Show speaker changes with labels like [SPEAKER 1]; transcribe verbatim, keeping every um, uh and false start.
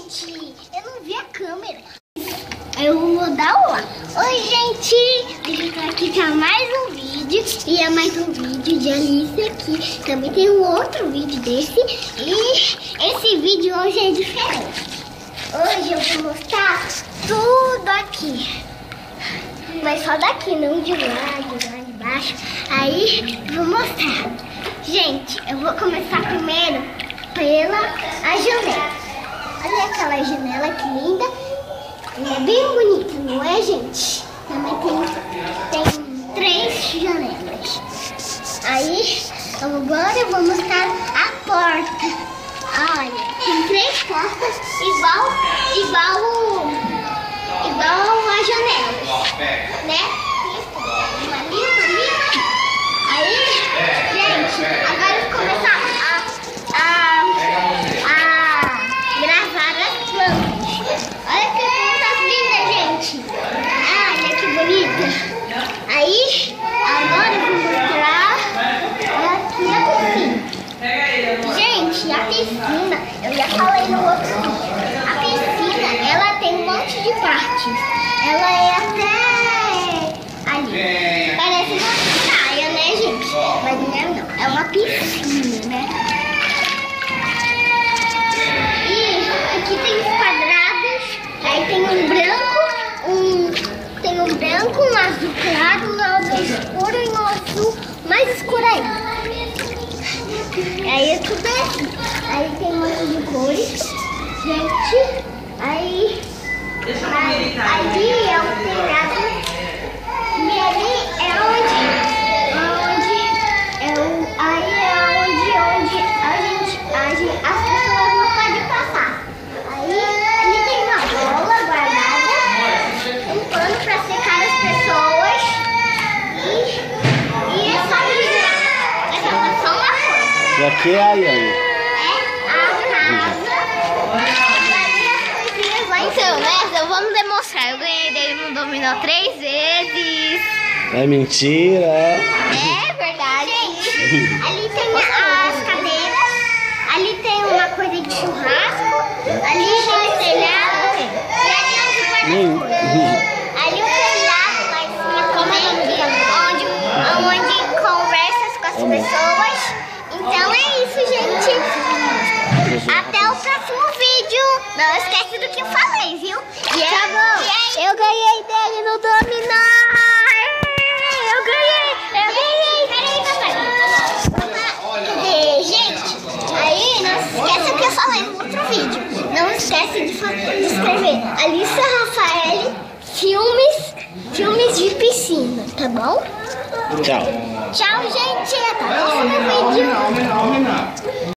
[SPEAKER 1] gente, eu não vi a câmera. Eu vou mudar o ar. Oi, gente, a gente tá aqui com mais um vídeo. E é mais um vídeo de Alice aqui. Também tem um outro vídeo desse. E esse vídeo hoje é diferente. Hoje eu vou mostrar tudo aqui. Mas só daqui, não de lá, de lá de baixo. Aí vou mostrar. Gente, eu vou começar primeiro pela a janela. Olha aquela janela que linda. Ela é bem bonita, não é, gente? Também tem, tem três janelas. Aí, agora eu vou mostrar a porta. Olha, tem três portas igual, igual, igual a janela, né? Uma ali, uma ali, uma aqui. Aí, gente, agora eu vou começar a, a, a gravar as plantas. Olha que plantas lindas, gente. Olha que bonita. Aí, agora eu vou mostrar aqui a piscina. Gente, a piscina, eu já falei no outro vídeo. A piscina, ela tem um monte de partes. Ela é até ali. Parece uma praia, né, gente? Mas não é não. É uma piscina, né? E aqui tem os quadrados. Aí tem um branco, um, tem um branco, um azul claro, um azul escuro e um azul mais escuro ainda. Aí é tudo assim. Aí tem um monte de cores. Gente, aí, aí ali é o telhado. E ali é onde, onde é o, aí é onde, onde a gente, a gente, as pessoas não podem passar. Aí ali tem uma bola guardada, um pano para secar as pessoas e, e é só isso. Essa é só uma coisa.
[SPEAKER 2] E aqui é a Ayane.
[SPEAKER 1] É a casa. Então, né? Vamos demonstrar. Eu ganhei dele no dominó três vezes.
[SPEAKER 2] É mentira, é?
[SPEAKER 1] É verdade. Gente, ali tem as cadeiras. Ali tem uma coisa de churrasco. Ali tem o telhado. E ali é onde guarda as coisas. Ali o telhado lá em cima também, onde, onde conversa com as pessoas. Então é isso, gente. Até o próximo vídeo. Não esquece do que eu falei, viu? E tá bom. E eu ganhei dele no dominó. Eu ganhei. Eu ganhei. Peraí, papai. Cadê, gente? Aí, não esquece o que eu falei no outro vídeo. Não esquece de, de escrever Alice Rafael filmes, filmes de piscina, tá bom?
[SPEAKER 2] Tchau.
[SPEAKER 1] Tchau, gente. Até o próximo vídeo.